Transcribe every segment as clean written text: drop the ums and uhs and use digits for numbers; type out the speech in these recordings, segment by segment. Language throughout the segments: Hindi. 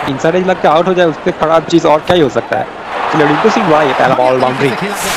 इनसाइड एज लग के आउट हो जाए उससे खराब चीज और क्या ही हो सकता है। चलो रिंकू सिंह हुआ ये पहला बॉल बाउंड्री।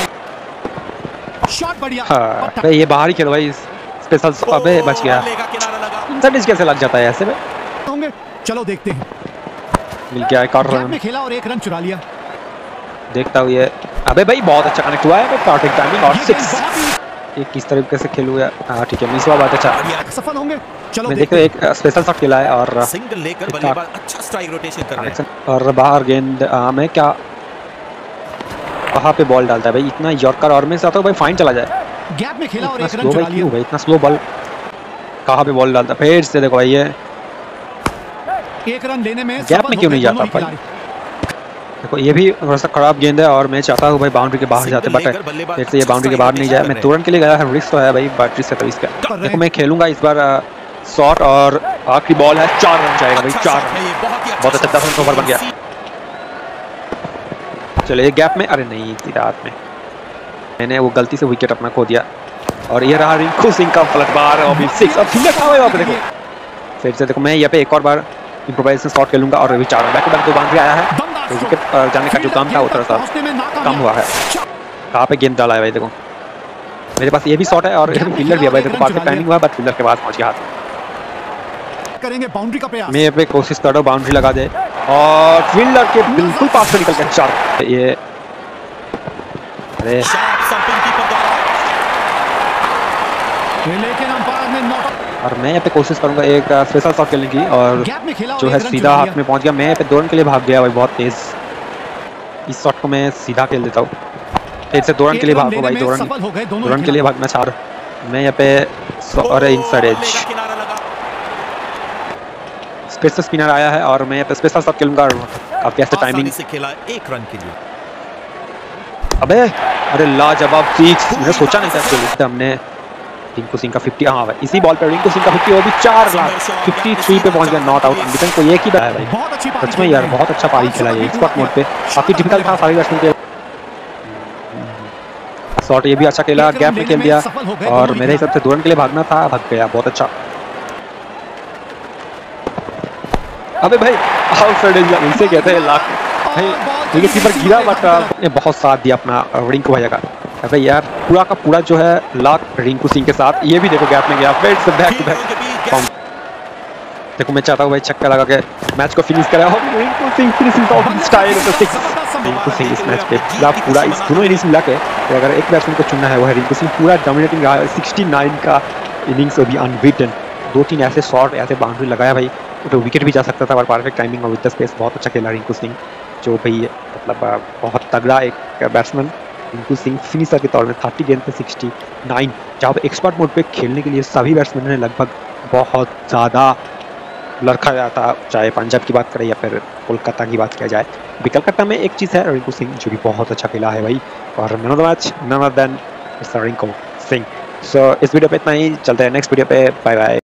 शॉट बढ़िया। हाँ भाई ये बाहर ही खेलो भाई स्पेशल। अबे बच गया। इनसाइड एज कैसे लग जाता है ऐसे में? होंगे चलो देखते हैं। मिल गया एक और गैप रन। में खेला और एक रन चुरा लिया। देखता हूँ ये। अबे भाई बहुत अच्छा कनेक्ट हुआ है परफेक्ट टाइमिंग और 6। ये किस तरीके से खेलू है? हाँ ठीक है मिस हुआ बात। अच्छा सफल होंगे चलो मैं देखो एक स्पेशल शॉट खेला है और सिंगल लेकर बल्लेबाज अच्छा स्ट्राइक रोटेशन कर रहे हैं और बाहर गेंद मैं क्या वहाँ पे बॉल डालता है भाई इतना यॉर्कर और मैं चाहता हूँ भाई फाइन चला जाए। गैप में खेला और इतना एक रन स्लो चुरा भाई लिया। क्यों भाई इतना स्लो बॉल कहाँ पे बॉल डालता है? फिर से देखो भाई ये एक रन लेने में गैप में क्यों नहीं जाता भाई? देखो ये भी थोड़ा सा खराब गेंद है और मैं चाहता हूँ भाई बाउंड्री के बाहर जाते बट फिर से ये बाउंड्री के बाहर नहीं जाए। मैं तुरंत के लिए गया है रिस्क तो है भाई बैटरी से तो इसका देखो मैं खेलूंगा इस बार शॉट और आखिरी बॉल है 4 रन जाएगा भाई 4 रन। बहुत अच्छा 10 रन ओवर बन गया। चलिए गैप में अरे नहीं सीधा हाथ में मैंने वो गलती से विकेट अपना खो दिया और ये रहा रिंकू सिंह का पलटवार और भी 6 अब फिर कहां है वहां पे देखो। फिर से देखो मैं यहाँ पे एक और बार इम्प्रोवाइजेशन शॉट खेलूंगा और अभी 4 run back to back 2 boundary आया है तो विकेट जाने का जो काम था वो थोड़ा सा कम हुआ है। कहाँ पे गेंद डाला है भाई देखो मेरे पास ये भी शॉट है और फील्डर भी है भाई देखो परफेक्ट टाइमिंग हुआ बट फील्डर के पास पहुंच गया हाथ। करेंगे बाउंड्री का प्रयास। मैं यहाँ पे कोशिश कर रहा हूँ बाउंड्री लगा दे और फील्डर के बिल्कुल पास से निकल के 4 ये अरे लेकिन अंपायर ने नॉट और मैं यहाँ पे कोशिश करूंगा एक स्पेशल शॉट खेलने की और गैप में खेला जो है सीधा हाथ में पहुंच गया। मैं यहाँ पे 2 रन के लिए भाग गया भाई बहुत तेज। इस शॉट को मैं सीधा खेल देता हूँ फिर से 2 रन के लिए भागो भाई 2 रन के लिए भागना चाह रहा मैं यहाँ पे। और इनसाइड एज स्पेशल स्पिनर आया है और मैं यहाँ पे स्पेशल शॉट खेलूंगा काफी अच्छा टाइमिंग से खेला 1 रन के लिए। अबे अरे लाजवाब 6 मैंने सोचा नहीं था हमने रिंकू सिंह का 50 हाँ भाई इसी बॉल पे रिंकू सिंह का 50 वो भी 4 लाख 53 पे पहुंच गया नॉट आउट अनबिटन को ये की है भाई सच में यार बहुत अच्छा पारी खेला ये एक्सपर्ट मोड पे काफी डिफिकल्ट था सारी बैट्समैन के शॉट ये भी अच्छा खेला गैप में खेल दिया और मेरे हिसाब से 2 रन के लिए भागना था भाग गया बहुत अच्छा। अबे भाई आउटसाइड इनसे कहते हैं लाख भाई विकेट कीपर गिरा बट ने बहुत साथ दिया अपना रिंकू भैया का। अबे यार पूरा का पूरा जो है लाख रिंकू सिंह के साथ ये भी देखो गैप में गया फिर से बैक टू बैक। देखो मैं चाहता हूँ भाई छक्का लगा के मैच को फिनिश करा और Rinku Singh finishing off style तो 6 रिंकू सिंह इस मैच पे पूरा इस दोनों इनिंग्स मिला के अगर एक बैट्समैन को चुनना है वो है रिंकू सिंह। पूरा डोमिनेटिंग रहा 69 का इनिंग्स अभी अनबीटन 2-3 ऐसे शॉट ऐसे बाउंड्री लगाया भाई तो विकेट भी जा सकता था और परफेक्ट टाइमिंग और विद द स्पेस बहुत अच्छा खेला रिंकू सिंह जो भाई मतलब बहुत तगड़ा एक बैट्समैन रिंकू सिंह फिनिशर के तौर में 30 गेंद पे 69 जहाँ एक्सपर्ट मोड पे खेलने के लिए सभी बैट्समैन ने लगभग बहुत ज़्यादा लड़खा जाता चाहे पंजाब की बात करें या फिर कोलकाता की बात किया जाए। कलकत्ता में एक चीज़ है रिंकू सिंह जो भी बहुत अच्छा खेला है भाई और man of the match none other than Rinku Singh. So इस वीडियो पे इतना ही चलते हैं नेक्स्ट वीडियो पे बाय बाय।